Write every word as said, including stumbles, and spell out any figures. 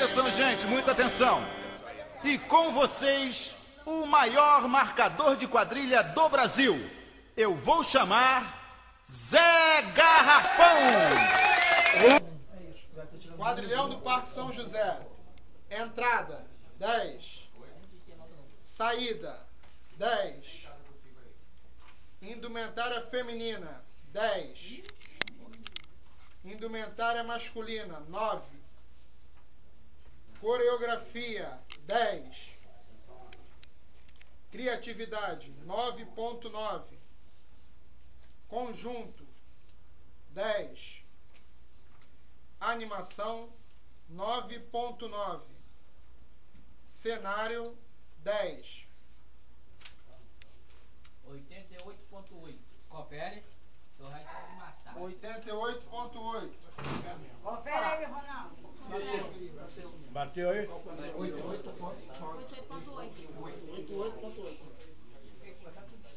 atenção, gente, muita atenção. E com vocês, o maior marcador de quadrilha do Brasil. Eu vou chamar Zé Garrafão. Quadrilhão do Parque São José. Entrada, dez. Saída, dez. Indumentária feminina, dez. Indumentária masculina, nove. Coreografia, dez. Criatividade, nove ponto nove. Conjunto, dez. Animação, nove ponto nove. Cenário, dez. oitenta e oito ponto oito. Confere. Então vai sair matar. oitenta e oito ponto oito. Confere aí, Ronaldo. Bateu aí? oitenta e oito ponto oito.